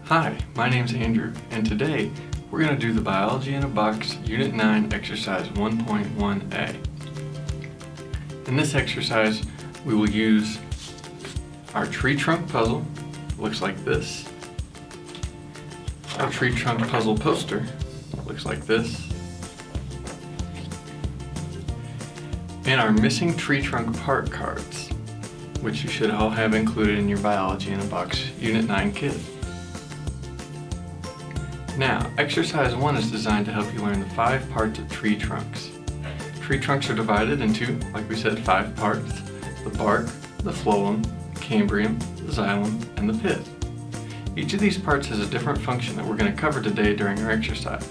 Hi, my name's Andrew, and today we're going to do the Biology in a Box Unit 9 Exercise 1.1a. In this exercise, we will use our tree trunk puzzle, looks like this, our tree trunk puzzle poster, looks like this, and our missing tree trunk part cards, which you should all have included in your Biology in a Box Unit 9 kit. Now, exercise 1 is designed to help you learn the 5 parts of tree trunks. Tree trunks are divided into, like we said, 5 parts: the bark, the phloem, the cambium, the xylem, and the pith. Each of these parts has a different function that we're going to cover today during our exercise.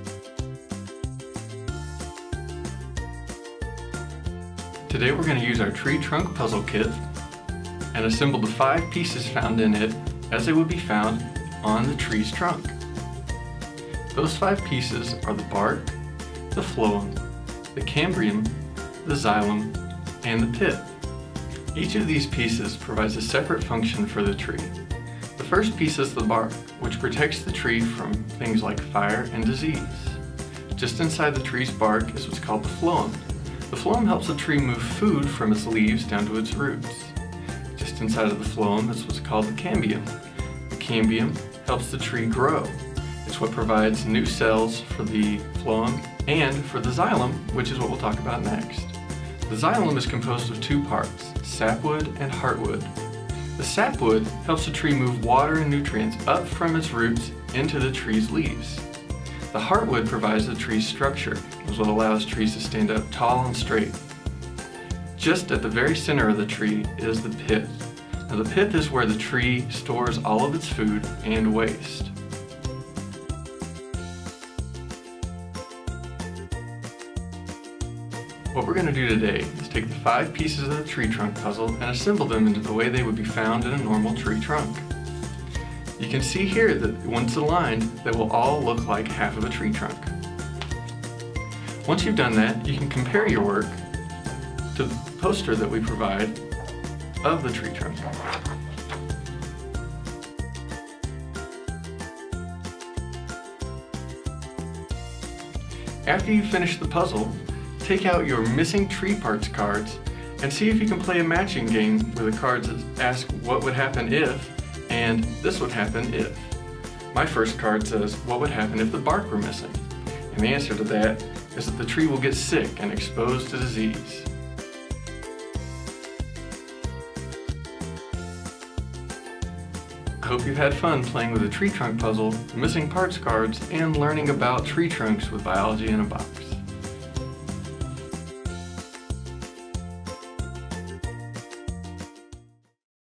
Today we're going to use our tree trunk puzzle kit and assemble the 5 pieces found in it as they would be found on the tree's trunk. Those 5 pieces are the bark, the phloem, the cambium, the xylem, and the pith. Each of these pieces provides a separate function for the tree. The first piece is the bark, which protects the tree from things like fire and disease. Just inside the tree's bark is what's called the phloem. The phloem helps the tree move food from its leaves down to its roots. Just inside of the phloem is what's called the cambium. The cambium helps the tree grow. It's what provides new cells for the phloem and for the xylem, which is what we'll talk about next. The xylem is composed of 2 parts, sapwood and heartwood. The sapwood helps the tree move water and nutrients up from its roots into the tree's leaves. The heartwood provides the tree's structure, which is what allows trees to stand up tall and straight. Just at the very center of the tree is the pith. Now, the pith is where the tree stores all of its food and waste. What we're going to do today is take the 5 pieces of the tree trunk puzzle and assemble them into the way they would be found in a normal tree trunk. You can see here that once aligned, they will all look like half of a tree trunk. Once you've done that, you can compare your work to the poster that we provide of the tree trunk. After you finish the puzzle, take out your missing tree parts cards and see if you can play a matching game where the cards ask what would happen if and this would happen if. My first card says what would happen if the bark were missing, and the answer to that is that the tree will get sick and exposed to disease. I hope you've had fun playing with the tree trunk puzzle, the missing parts cards, and learning about tree trunks with Biology in a Box.